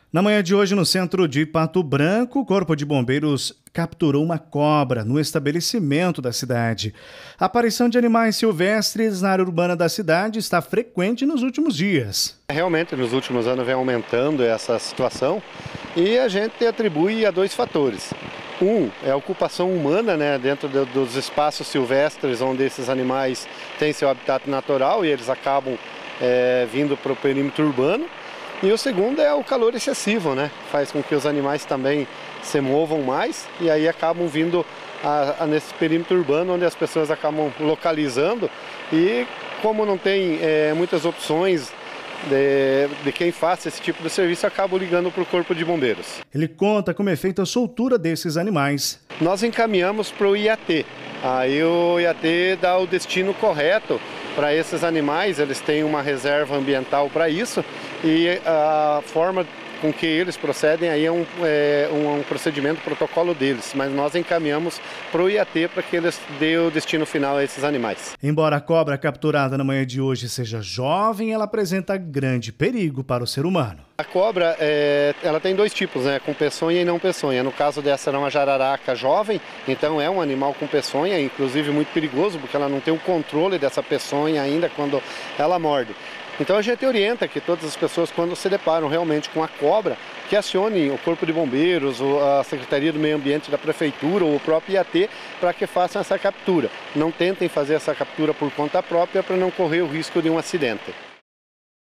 Na manhã de hoje, no centro de Pato Branco, o Corpo de Bombeiros capturou uma cobra no estabelecimento da cidade. A aparição de animais silvestres na área urbana da cidade está frequente nos últimos dias. Realmente, nos últimos anos vem aumentando essa situação e a gente atribui a dois fatores. Um é a ocupação humana, dentro dos espaços silvestres onde esses animais têm seu habitat natural e eles acabam vindo para o perímetro urbano. E o segundo é o calor excessivo, faz com que os animais também se movam mais e aí acabam vindo nesse perímetro urbano onde as pessoas acabam localizando e como não tem muitas opções de quem faça esse tipo de serviço, acabam ligando para o Corpo de Bombeiros. Ele conta como é feita a soltura desses animais. Nós encaminhamos para o IAT, aí o IAT dá o destino correto para esses animais, eles têm uma reserva ambiental para isso e a forma com que eles procedem aí é um procedimento, protocolo deles, mas nós encaminhamos para o IAT para que eles dêem o destino final a esses animais. Embora a cobra capturada na manhã de hoje seja jovem, ela apresenta grande perigo para o ser humano. A cobra, ela tem dois tipos, com peçonha e não peçonha. No caso dessa, era uma jararaca jovem, então é um animal com peçonha, inclusive muito perigoso, porque ela não tem o controle dessa peçonha ainda quando ela morde. Então a gente orienta que todas as pessoas, quando se deparam realmente com a cobra, que acionem o Corpo de Bombeiros, a Secretaria do Meio Ambiente da Prefeitura ou o próprio IAT para que façam essa captura. Não tentem fazer essa captura por conta própria para não correr o risco de um acidente.